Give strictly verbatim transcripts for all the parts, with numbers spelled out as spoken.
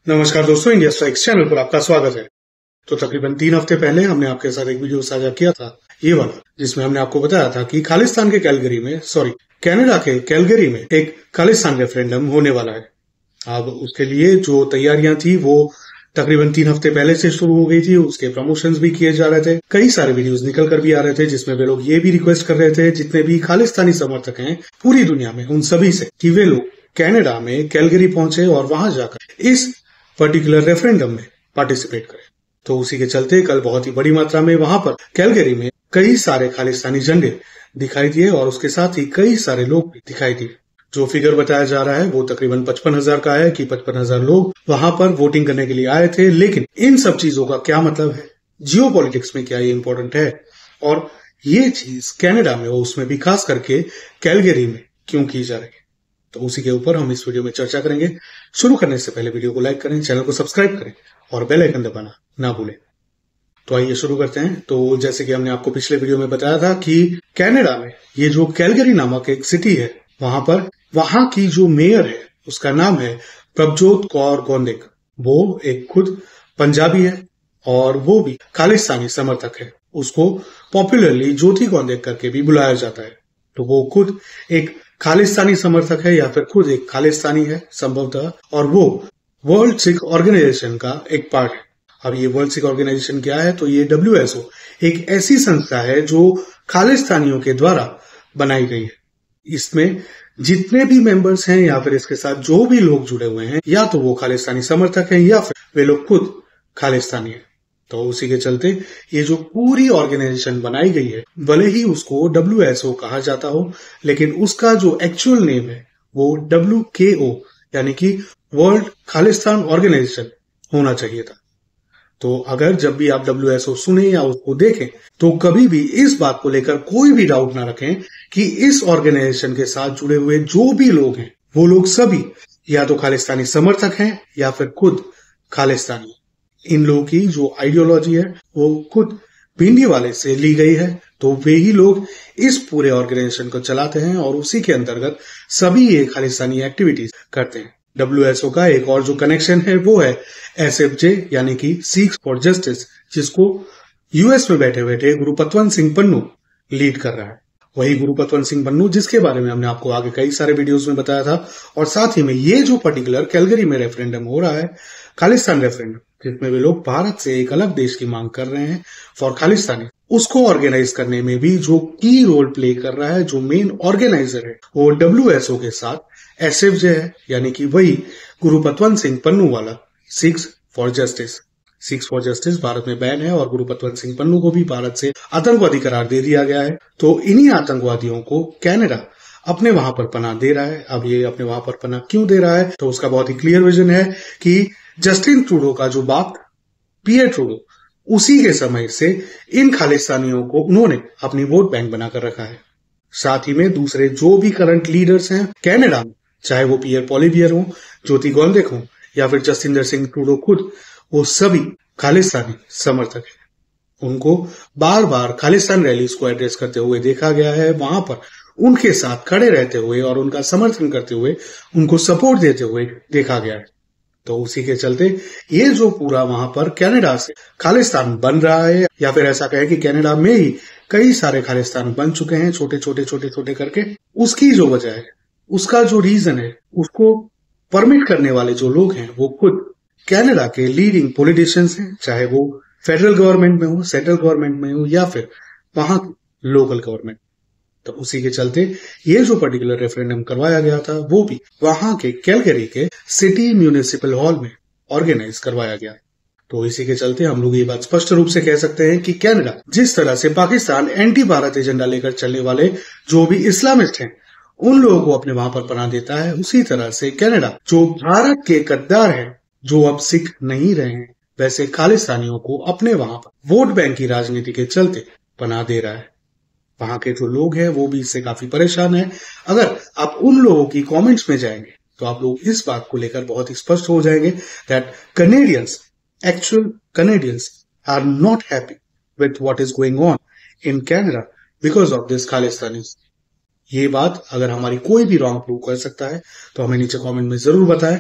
नमस्कार दोस्तों, India strikes channel पर आपका स्वागत है। तो तकरीबन तीन हफ्ते पहले हमने आपके साथ एक वीडियो साझा किया था, ये वाला, जिसमें हमने आपको बताया था कि खालिस्तान के कैलगरी में सॉरी कनाडा के कैलगरी में एक खालिस्तान रेफरेंडम होने वाला है। अब उसके लिए जो तैयारियां थी वो तकरीबन तीन हफ्ते पहले से शुरू हो गई थी। उसके प्रमोशंस भी किए जा रहे थे, कई सारे वीडियोस निकल कर भी आ रहे थे, जिसमें वे लोग ये भी रिक्वेस्ट कर रहे थे जितने भी खालिस्तानी समर्थक हैं पूरी दुनिया में, उन सभी से, कि वे लोग कनाडा में कैलगरी पहुंचे और वहां जाकर इस पर्टिकुलर रेफरेंडम में पार्टिसिपेट करें। तो उसी के चलते कल बहुत ही बड़ी मात्रा में वहां पर कैलगरी में कई सारे खालिस्तानी झंडे दिखाई दिए और उसके साथ ही कई सारे लोग भी दिखाई दिए। जो फिगर बताया जा रहा है वो तकरीबन पचपन हजार का है कि पचपन हजार लोग वहां पर वोटिंग करने के लिए आए थे। लेकिन इन सब चीजों का क्या मतलब है, जियो पॉलिटिक्स में क्या ये इंपॉर्टेंट है, और ये चीज कनाडा में, उसमें भी खास करके कैलगरी में क्यों की जा रही है, तो उसी के ऊपर हम इस वीडियो में चर्चा करेंगे। शुरू करने से पहले वीडियो को लाइक करें, चैनल को सब्सक्राइब करें और बेल आइकन दबाना ना भूलें। तो आइए शुरू करते हैं। तो जैसे कि हमने आपको पिछले वीडियो में बताया था कि कनाडा में ये जो कैलगरी नामक एक सिटी है, वहां पर वहां की जो मेयर है उसका नाम है प्रभजोत कौर गोंदेक। वो एक खुद पंजाबी है और वो भी खालिस्तानी समर्थक है। उसको पॉपुलरली ज्योति गोंदेक करके भी बुलाया जाता है। तो वो खुद एक खालिस्तानी समर्थक है या फिर खुद एक खालिस्तानी है संभवतः, और वो वर्ल्ड सिख ऑर्गेनाइजेशन का एक पार्ट है। अब ये वर्ल्ड सिख ऑर्गेनाइजेशन क्या है, तो ये डब्ल्यू एस ओ एक ऐसी संस्था है जो खालिस्तानियों के द्वारा बनाई गई है। इसमें जितने भी मेंबर्स हैं या फिर इसके साथ जो भी लोग जुड़े हुए हैं, या तो वो खालिस्तानी समर्थक हैं या फिर वे लोग खुद खालिस्तानी है। तो उसी के चलते ये जो पूरी ऑर्गेनाइजेशन बनाई गई है, भले ही उसको डब्ल्यू एस ओ कहा जाता हो, लेकिन उसका जो एक्चुअल नेम है वो डब्ल्यू के ओ यानी कि वर्ल्ड खालिस्तान ऑर्गेनाइजेशन होना चाहिए था। तो अगर जब भी आप डब्ल्यू एस ओ सुने या उसको देखें तो कभी भी इस बात को लेकर कोई भी डाउट ना रखें कि इस ऑर्गेनाइजेशन के साथ जुड़े हुए जो भी लोग हैं वो लोग सभी या तो खालिस्तानी समर्थक हैं या फिर खुद खालिस्तानी। इन लोगों की जो आइडियोलॉजी है वो खुद भिंडीवाले से ली गई है। तो वे ही लोग इस पूरे ऑर्गेनाइजेशन को चलाते हैं और उसी के अंतर्गत सभी ये खालिस्तानी एक्टिविटीज करते हैं। डब्ल्यू एस ओ का एक और जो कनेक्शन है वो है एस एफ जे यानी कि सिक्स फॉर जस्टिस, जिसको यू एस में बैठे बैठे गुरुपतवंत सिंह पन्नू लीड कर रहा है। वही गुरुपतवंत सिंह पन्नू जिसके बारे में हमने आपको आगे कई सारे वीडियोस में बताया था। और साथ ही में ये जो पर्टिकुलर कैलगरी में रेफरेंडम हो रहा है, खालिस्तान रेफरेंडम, जिसमें वे लोग भारत से एक अलग देश की मांग कर रहे हैं फॉर खालिस्तानी, उसको ऑर्गेनाइज करने में भी जो की रोल प्ले कर रहा है, जो मेन ऑर्गेनाइजर है, वो डब्ल्यू एस ओ के साथ एस एफ जे है, यानी कि वही गुरुपतवंत सिंह पन्नू वाला Sikhs for Justice. Sikhs for Justice Bharat में बैन है और गुरुपतवंत सिंह पन्नू को भी भारत से आतंकवादी करार दे दिया गया है। तो इन्हीं आतंकवादियों को कनाडा अपने वहां पर पनाह दे रहा है। अब ये अपने वहां पर पनाह क्यों दे रहा है, तो उसका बहुत ही क्लियर विजन है कि जस्टिन ट्रूडो का जो बाप पियर ट्रूडो, उसी के समय से इन खालिस्तानियों को उन्होंने अपनी वोट बैंक बनाकर रखा है। साथ ही में दूसरे जो भी करंट लीडर्स हैं कनाडा में, चाहे वो पियर पॉलीबियर हो, ज्योति गोंदेक हो या फिर जस्टिंदर सिंह ट्रूडो खुद, वो सभी खालिस्तानी समर्थक हैं। उनको बार बार खालिस्तान रैलीज को एड्रेस करते हुए देखा गया है, वहां पर उनके साथ खड़े रहते हुए और उनका समर्थन करते हुए, उनको सपोर्ट देते हुए देखा गया है। तो उसी के चलते ये जो पूरा वहां पर कनाडा से खालिस्तान बन रहा है, या फिर ऐसा कहे कि कनाडा में ही कई सारे खालिस्तान बन चुके हैं छोटे छोटे छोटे छोटे करके, उसकी जो वजह है, उसका जो रीजन है, उसको परमिट करने वाले जो लोग हैं वो खुद कनाडा के लीडिंग पॉलिटिशियंस हैं, चाहे वो फेडरल गवर्नमेंट में हो, सेंट्रल गवर्नमेंट में हो या फिर वहां लोकल गवर्नमेंट। तो उसी के चलते ये जो पर्टिकुलर रेफरेंडम करवाया गया था वो भी वहां के कैलगरी के सिटी म्यूनिसिपल हॉल में ऑर्गेनाइज करवाया गया। तो इसी के चलते हम लोग ये बात स्पष्ट रूप से कह सकते हैं कि कनाडा जिस तरह से पाकिस्तान एंटी भारत एजेंडा लेकर चलने वाले जो भी इस्लामिस्ट हैं उन लोगों को अपने वहां पर पनाह देता है, उसी तरह से कनाडा जो भारत के गद्दार हैं, जो अब सिख नहीं रहे हैं, वैसे खालिस्तानियों को अपने वहां पर वोट बैंक की राजनीति के चलते पनाह दे रहा है। वहां के जो लोग हैं वो भी इससे काफी परेशान है। अगर आप उन लोगों की कमेंट्स में जाएंगे तो आप लोग इस बात को लेकर बहुत ही स्पष्ट हो जाएंगे that Canadians, actual Canadians are not happy with what is going on in Canada because of this Khalistanis. ये बात अगर हमारी कोई भी रॉन्ग प्रूव कर सकता है तो हमें नीचे कमेंट में जरूर बताएं।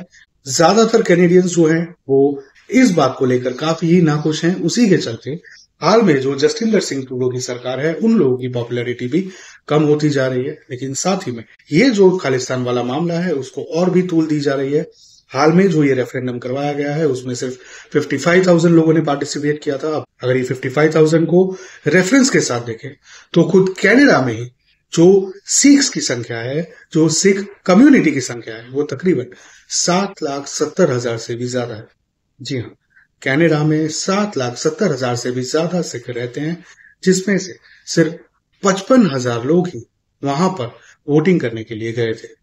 ज्यादातर कैनेडियंस जो हैं वो इस बात को लेकर काफी ही नाखुश हैं। उसी के चलते हाल में जो जस्टिन सिंह ट्रूडो की सरकार है उन लोगों की पॉपुलैरिटी भी कम होती जा रही है। लेकिन साथ ही में ये जो खालिस्तान वाला मामला है उसको और भी तूल दी जा रही है। हाल में जो ये रेफरेंडम करवाया गया है उसमें सिर्फ पचपन हज़ार लोगों ने पार्टिसिपेट किया था। अगर ये पचपन हज़ार को रेफरेंस के साथ देखें तो खुद कनाडा में ही जो सिख्स की संख्या है, जो सिख कम्युनिटी की संख्या है, वो तकरीबन सात लाख सत्तर हजार से भी ज्यादा है। जी हाँ, कनाडा में सात लाख सत्तर हजार से भी ज्यादा सिख रहते हैं, जिसमें से सिर्फ पचपन हजार लोग ही वहां पर वोटिंग करने के लिए गए थे।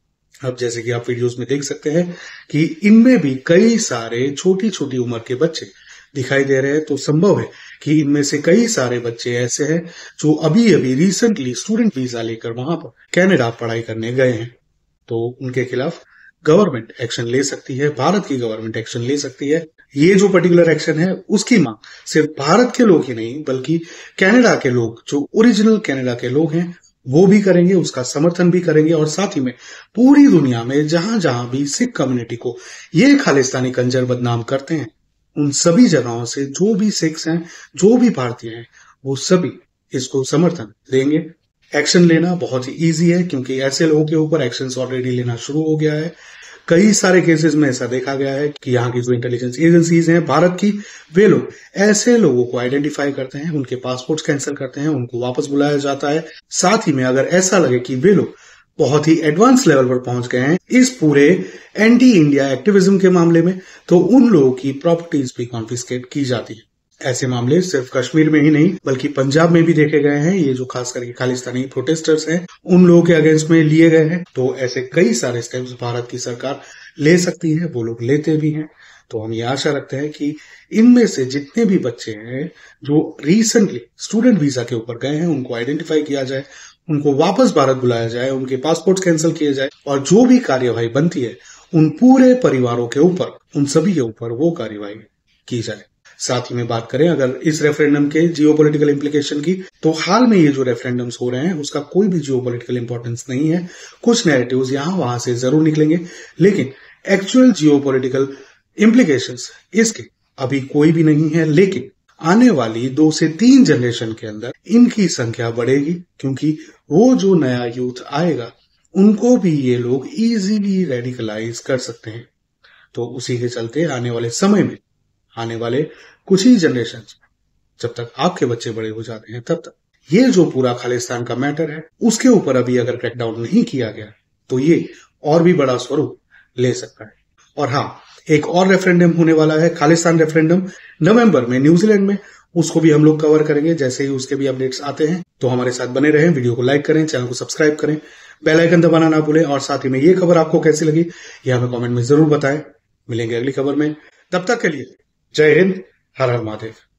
अब जैसे कि आप वीडियोस में देख सकते हैं कि इनमें भी कई सारे छोटी छोटी उम्र के बच्चे दिखाई दे रहे हैं। तो संभव है कि इनमें से कई सारे बच्चे ऐसे हैं जो अभी अभी रिसेंटली स्टूडेंट वीजा लेकर वहां पर कनाडा पढ़ाई करने गए हैं। तो उनके खिलाफ गवर्नमेंट एक्शन ले सकती है, भारत की गवर्नमेंट एक्शन ले सकती है। ये जो पर्टिकुलर एक्शन है उसकी मांग सिर्फ भारत के लोग ही नहीं बल्कि कनाडा के लोग, जो ओरिजिनल कनाडा के लोग हैं, वो भी करेंगे, उसका समर्थन भी करेंगे। और साथ ही में पूरी दुनिया में जहां जहां भी सिख कम्युनिटी को ये खालिस्तानी कंजर बदनाम करते हैं, उन सभी जगहों से जो भी सिख्स हैं, जो भी भारतीय हैं, वो सभी इसको समर्थन देंगे। एक्शन लेना बहुत ही ईजी है क्योंकि ऐसे लोगों के ऊपर एक्शन ऑलरेडी लेना शुरू हो गया है। कई सारे केसेस में ऐसा देखा गया है कि यहाँ की जो इंटेलिजेंस एजेंसीज हैं भारत की, वे लोग ऐसे लोगों को आइडेंटिफाई करते हैं, उनके पासपोर्ट कैंसिल करते हैं, उनको वापस बुलाया जाता है। साथ ही में अगर ऐसा लगे कि वे लोग बहुत ही एडवांस लेवल पर पहुंच गए हैं इस पूरे एंटी इंडिया एक्टिविज्म के मामले में, तो उन लोगों की प्रॉपर्टीज भी कॉन्फिस्केट की जाती है। ऐसे मामले सिर्फ कश्मीर में ही नहीं बल्कि पंजाब में भी देखे गए हैं। ये जो खास करके खालिस्तानी प्रोटेस्टर्स हैं उन लोगों के अगेंस्ट में लिए गए हैं। तो ऐसे कई सारे स्टेप्स भारत की सरकार ले सकती है, वो लोग लेते भी हैं। तो हम ये आशा रखते हैं कि इनमें से जितने भी बच्चे हैं जो रिसेंटली स्टूडेंट वीजा के ऊपर गए हैं उनको आइडेंटिफाई किया जाए, उनको वापस भारत बुलाया जाए, उनके पासपोर्ट कैंसिल किए जाए और जो भी कार्यवाही बनती है उन पूरे परिवारों के ऊपर, उन सभी के ऊपर वो कार्यवाही की जाए। साथ ही में बात करें अगर इस रेफरेंडम के जियोपॉलिटिकल इंप्लीकेशन की, तो हाल में ये जो रेफरेंडम्स हो रहे हैं उसका कोई भी जियोपॉलिटिकल इंपॉर्टेंस नहीं है। कुछ नैरेटिव्स यहां वहां से जरूर निकलेंगे लेकिन एक्चुअल जियोपॉलिटिकल इंप्लीकेशंस इसके अभी कोई भी नहीं है। लेकिन आने वाली दो से तीन जनरेशन के अंदर इनकी संख्या बढ़ेगी क्योंकि वो जो नया यूथ आएगा उनको भी ये लोग इजीली रेडिकलाइज कर सकते हैं। तो उसी के चलते आने वाले समय में, आने वाले कुछ ही जनरेशन, जब तक आपके बच्चे बड़े हो जाते हैं तब तक ये जो पूरा खालिस्तान का मैटर है उसके ऊपर अभी अगर क्रैकडाउन नहीं किया गया तो ये और भी बड़ा स्वरूप ले सकता है। और हाँ, एक और रेफरेंडम होने वाला है, खालिस्तान रेफरेंडम, नवंबर में न्यूजीलैंड में। उसको भी हम लोग कवर करेंगे जैसे ही उसके भी अपडेट्स आते हैं। तो हमारे साथ बने रहें, वीडियो को लाइक करें, चैनल को सब्सक्राइब करें, बेल आइकन दबाना ना भूलें। और साथ ही में ये खबर आपको कैसी लगी ये हमें कमेंट में जरूर बताएं। मिलेंगे अगली खबर में, तब तक के लिए जय हिंद, हर हर महादेव।